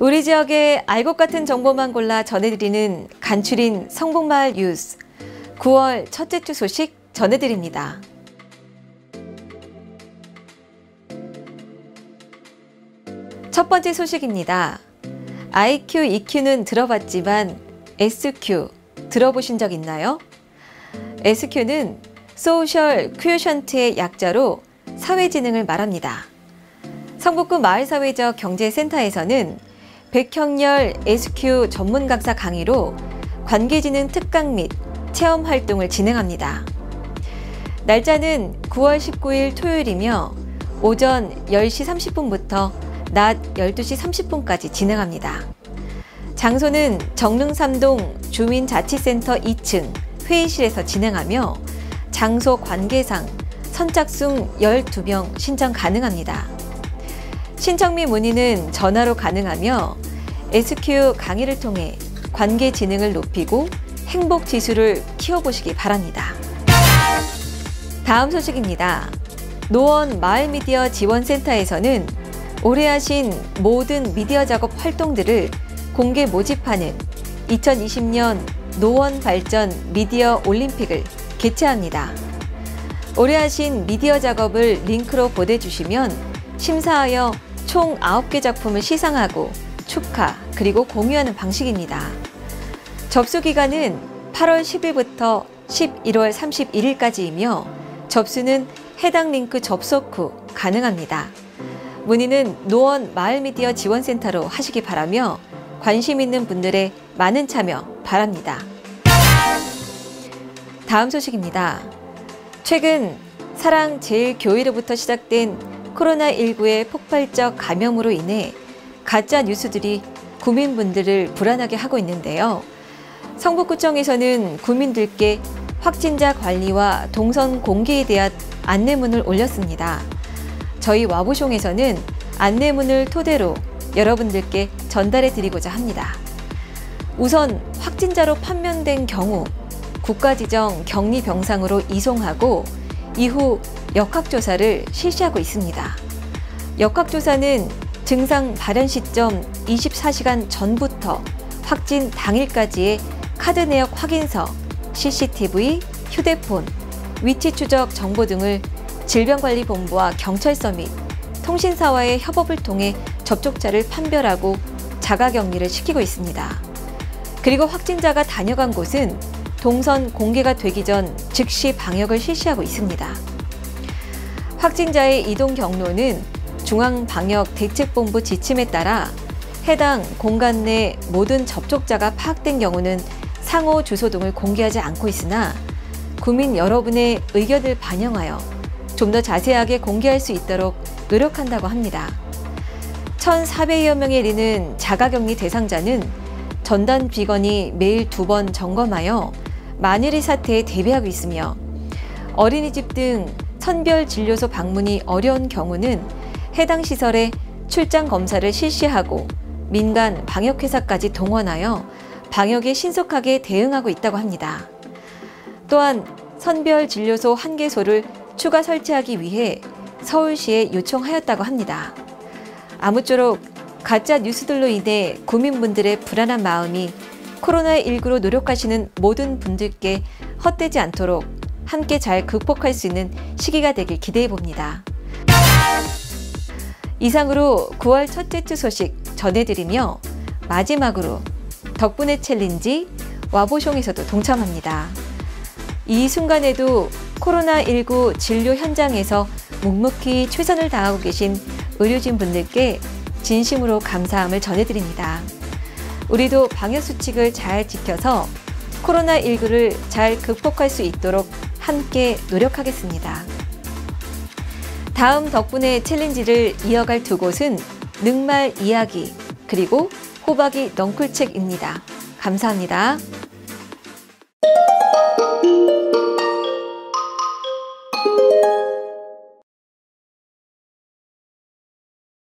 우리 지역의 알 것 같은 정보만 골라 전해드리는 간추린 성북마을 뉴스 9월 첫째 주 소식 전해드립니다. 첫 번째 소식입니다. IQ, EQ는 들어봤지만 SQ 들어보신 적 있나요? SQ는 소셜 퀴어션트의 약자로 사회지능을 말합니다. 성북구 마을사회적 경제센터에서는 백형렬 SQ 전문 강사 강의로 관계지능 특강 및 체험 활동을 진행합니다. 날짜는 9월 19일 토요일이며 오전 10시 30분부터 낮 12시 30분까지 진행합니다. 장소는 정릉삼동 주민자치센터 2층 회의실에서 진행하며 장소 관계상 선착순 12명 신청 가능합니다. 신청 및 문의는 전화로 가능하며 SQ 강의를 통해 관계 지능을 높이고 행복 지수를 키워보시기 바랍니다. 다음 소식입니다. 노원 마을미디어 지원센터에서는 올해 하신 모든 미디어 작업 활동들을 공개 모집하는 2020년 노원 발전 미디어 올림픽을 개최합니다. 올해 하신 미디어 작업을 링크로 보내주시면 심사하여 총 9개 작품을 시상하고 축하 그리고 공유하는 방식입니다. 접수 기간은 8월 10일부터 11월 31일까지이며 접수는 해당 링크 접속 후 가능합니다. 문의는 노원 마을미디어 지원센터로 하시기 바라며 관심 있는 분들의 많은 참여 바랍니다. 다음 소식입니다. 최근 사랑제일교회로부터 시작된 코로나19의 폭발적 감염으로 인해 가짜 뉴스들이 구민분들을 불안하게 하고 있는데요. 성북구청에서는 구민들께 확진자 관리와 동선 공개에 대한 안내문을 올렸습니다. 저희 와부숑에서는 안내문을 토대로 여러분들께 전달해 드리고자 합니다. 우선 확진자로 판명된 경우 국가지정 격리병상으로 이송하고 이후 역학조사를 실시하고 있습니다. 역학조사는 증상 발현 시점 24시간 전부터 확진 당일까지의 카드 내역 확인서, CCTV, 휴대폰, 위치 추적 정보 등을 질병관리본부와 경찰서 및 통신사와의 협업을 통해 접촉자를 판별하고 자가격리를 시키고 있습니다. 그리고 확진자가 다녀간 곳은 동선 공개가 되기 전 즉시 방역을 실시하고 있습니다. 확진자의 이동 경로는 중앙방역대책본부 지침에 따라 해당 공간 내 모든 접촉자가 파악된 경우는 상호 주소 등을 공개하지 않고 있으나 구민 여러분의 의견을 반영하여 좀 더 자세하게 공개할 수 있도록 노력한다고 합니다. 1,400여 명에 이르는 자가격리 대상자는 전담 직원이 매일 2번 점검하여 만일의 사태에 대비하고 있으며 어린이집 등 선별진료소 방문이 어려운 경우는 해당 시설에 출장 검사를 실시하고 민간 방역회사까지 동원하여 방역에 신속하게 대응하고 있다고 합니다. 또한 선별진료소 1개소를 추가 설치하기 위해 서울시에 요청하였다고 합니다. 아무쪼록 가짜 뉴스들로 인해 구민분들의 불안한 마음이 코로나19로 노력하시는 모든 분들께 헛되지 않도록 함께 잘 극복할 수 있는 시기가 되길 기대해 봅니다. 이상으로 9월 첫째 주 소식 전해드리며 마지막으로 덕분에 챌린지 와보숑에서도 동참합니다. 이 순간에도 코로나19 진료 현장에서 묵묵히 최선을 다하고 계신 의료진 분들께 진심으로 감사함을 전해드립니다. 우리도 방역수칙을 잘 지켜서 코로나19를 잘 극복할 수 있도록 함께 노력하겠습니다. 다음 덕분에 챌린지를 이어갈 두 곳은 늑말 이야기 그리고 호박이 넝쿨책입니다. 감사합니다.